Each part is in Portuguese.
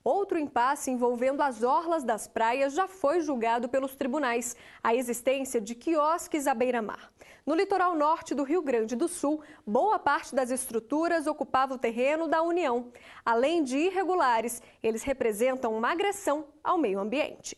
Outro impasse envolvendo as orlas das praias já foi julgado pelos tribunais: a existência de quiosques à beira-mar. No litoral norte do Rio Grande do Sul, boa parte das estruturas ocupava o terreno da União. Além de irregulares, eles representam uma agressão ao meio ambiente.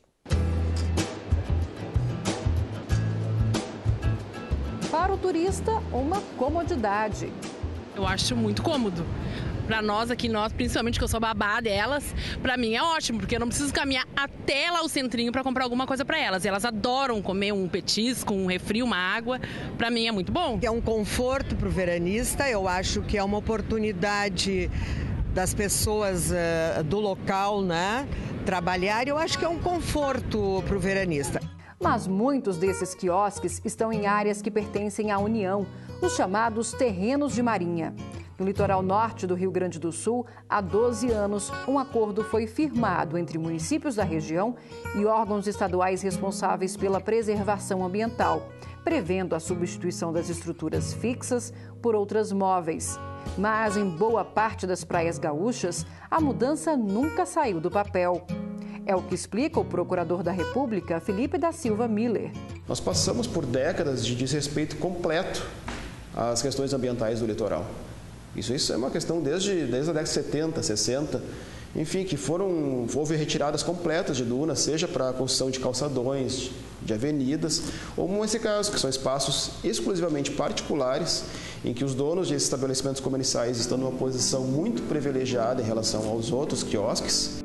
Para o turista, uma comodidade. Eu acho muito cômodo. Para nós aqui, principalmente que eu sou babá delas, para mim é ótimo, porque eu não preciso caminhar até lá o centrinho para comprar alguma coisa para elas. E elas adoram comer um petisco, um refri, uma água. Para mim é muito bom. É um conforto para o veranista, eu acho que é uma oportunidade das pessoas do local, né, trabalhar. Eu acho que é um conforto para o veranista. Mas muitos desses quiosques estão em áreas que pertencem à União, os chamados terrenos de marinha. No litoral norte do Rio Grande do Sul, há 12 anos, um acordo foi firmado entre municípios da região e órgãos estaduais responsáveis pela preservação ambiental, prevendo a substituição das estruturas fixas por outras móveis. Mas em boa parte das praias gaúchas, a mudança nunca saiu do papel. É o que explica o procurador da República, Felipe da Silva Miller. Nós passamos por décadas de desrespeito completo às questões ambientais do litoral. Isso é uma questão desde a década de 70, 60, enfim, que houve retiradas completas de dunas, seja para a construção de calçadões, de avenidas, ou nesse caso, que são espaços exclusivamente particulares, em que os donos de estabelecimentos comerciais estão numa posição muito privilegiada em relação aos outros quiosques.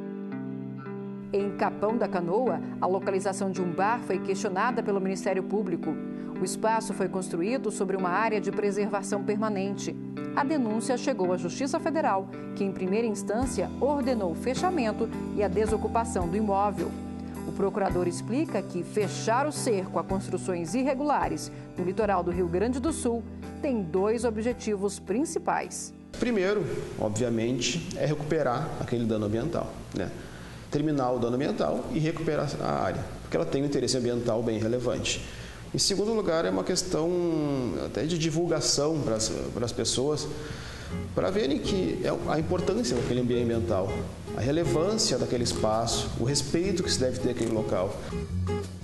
Em Capão da Canoa, a localização de um bar foi questionada pelo Ministério Público. O espaço foi construído sobre uma área de preservação permanente. A denúncia chegou à Justiça Federal, que em primeira instância ordenou o fechamento e a desocupação do imóvel. O procurador explica que fechar o cerco a construções irregulares no litoral do Rio Grande do Sul tem dois objetivos principais. Primeiro, obviamente, é recuperar aquele dano ambiental, né? Terminar o dano ambiental e recuperar a área, porque ela tem um interesse ambiental bem relevante. Em segundo lugar, é uma questão até de divulgação para as pessoas, para verem que a importância daquele ambiente ambiental, a relevância daquele espaço, o respeito que se deve ter àquele local.